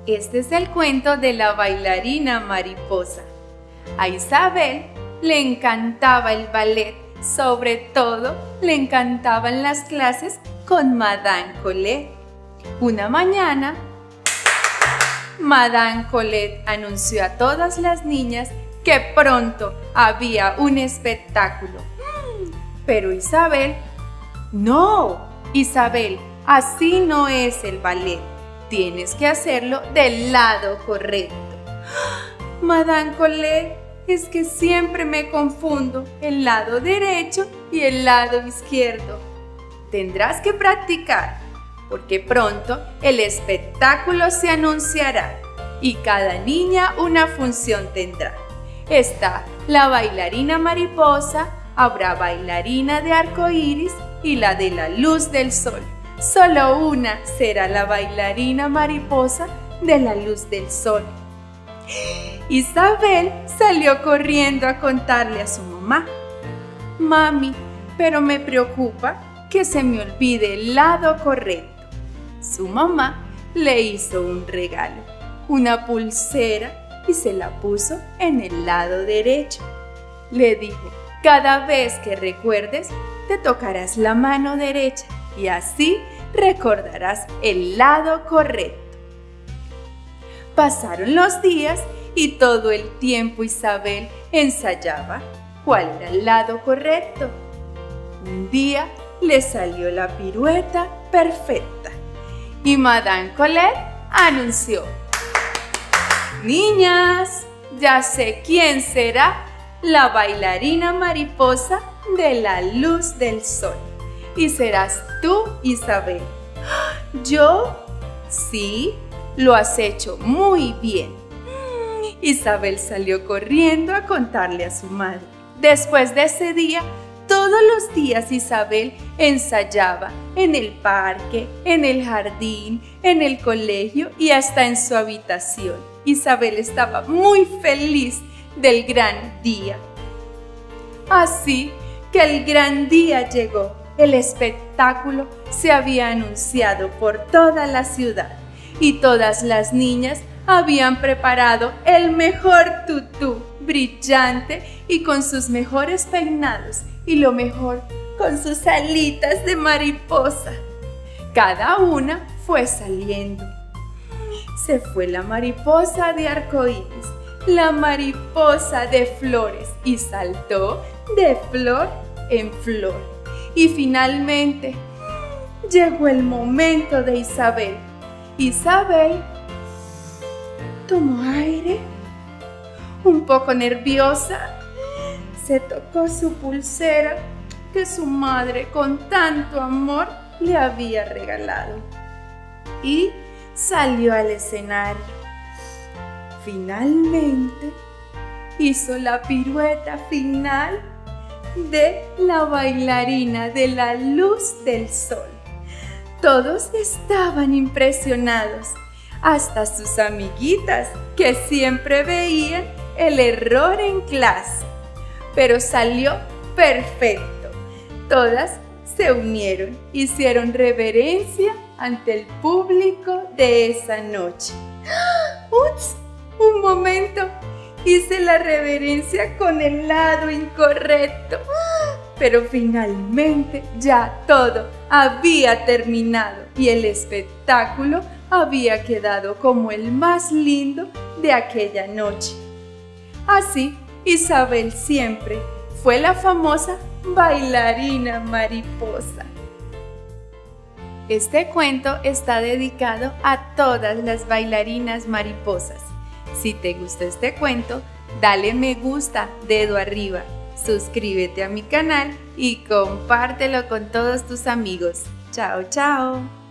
Este es el cuento de la bailarina mariposa. A Isabel le encantaba el ballet, sobre todo le encantaban las clases con Madame Colette. Una mañana, Madame Colette anunció a todas las niñas que pronto había un espectáculo. Pero Isabel, no, Isabel, así no es el ballet. Tienes que hacerlo del lado correcto. Madame Colette, es que siempre me confundo el lado derecho y el lado izquierdo. Tendrás que practicar, porque pronto el espectáculo se anunciará y cada niña una función tendrá. Está la bailarina mariposa, habrá bailarina de arco iris y la de la luz del sol. Solo una será la bailarina mariposa de la luz del sol. Isabel salió corriendo a contarle a su mamá. Mami, pero me preocupa que se me olvide el lado correcto. Su mamá le hizo un regalo, una pulsera, y se la puso en el lado derecho. Le dijo, cada vez que recuerdes, te tocarás la mano derecha y así recordarás el lado correcto. Pasaron los días y todo el tiempo Isabel ensayaba cuál era el lado correcto. Un día le salió la pirueta perfecta y Madame Colette anunció: niñas, ya sé quién será la bailarina mariposa de la luz del sol. Y serás tú, Isabel. ¿Yo? Sí, lo has hecho muy bien. Isabel salió corriendo a contarle a su madre. Después de ese día, todos los días Isabel ensayaba en el parque, en el jardín, en el colegio y hasta en su habitación. Isabel estaba muy feliz del gran día. Así que el gran día llegó. El espectáculo se había anunciado por toda la ciudad y todas las niñas habían preparado el mejor tutú, brillante y con sus mejores peinados y lo mejor, con sus alitas de mariposa. Cada una fue saliendo. Se fue la mariposa de arcoíris, la mariposa de flores y saltó de flor en flor. Y finalmente llegó el momento de Isabel. Isabel tomó aire, un poco nerviosa, se tocó su pulsera que su madre con tanto amor le había regalado y salió al escenario. Finalmente hizo la pirueta final de la bailarina de la luz del sol. Todos estaban impresionados, hasta sus amiguitas que siempre veían el error en clase. Pero salió perfecto. Todas se unieron, hicieron reverencia ante el público de esa noche. ¡Ups! Un momento. Hice la reverencia con el lado incorrecto, pero finalmente ya todo había terminado y el espectáculo había quedado como el más lindo de aquella noche. Así, Isabel siempre fue la famosa bailarina mariposa. Este cuento está dedicado a todas las bailarinas mariposas. Si te gustó este cuento, dale me gusta, dedo arriba, suscríbete a mi canal y compártelo con todos tus amigos. Chao, chao.